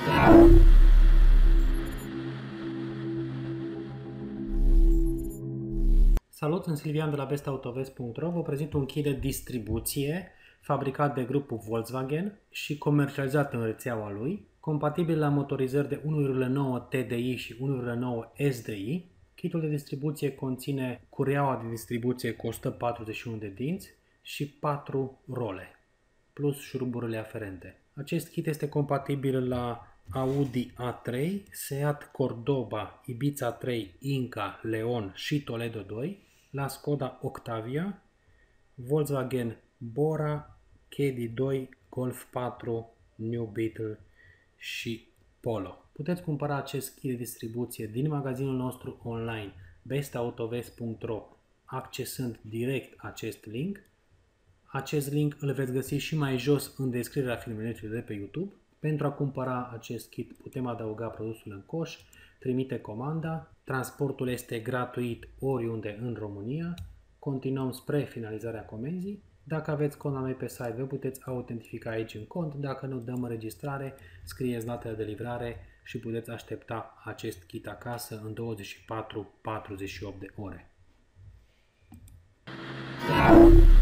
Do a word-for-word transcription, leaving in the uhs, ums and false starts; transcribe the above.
Salut, sunt Silvian de la best autovest punct ro. Vă prezint un kit de distribuție fabricat de grupul Volkswagen și comercializat în rețeaua lui, compatibil la motorizări de unu virgulă nouă T D I și unu virgulă nouă S D I. Kitul de distribuție conține cureaua de distribuție cu o sută patruzeci și unu de dinți și patru role, plus șuruburile aferente. Acest kit este compatibil la Audi A trei, Seat Cordoba, Ibiza trei, Inca, Leon și Toledo doi, la Skoda Octavia, Volkswagen Bora, Caddy doi, Golf patru, New Beetle și Polo. Puteți cumpăra acest kit de distribuție din magazinul nostru online best autovest punct ro accesând direct acest link. Acest link îl veți găsi și mai jos în descrierea filmulețului de pe YouTube. Pentru a cumpăra acest kit putem adăuga produsul în coș, trimite comanda, transportul este gratuit oriunde în România, continuăm spre finalizarea comenzii. Dacă aveți cont la noi pe site, vă puteți autentifica aici în cont, dacă nu dăm înregistrare, scrieți datele de livrare și puteți aștepta acest kit acasă în douăzeci și patru patruzeci și opt de ore.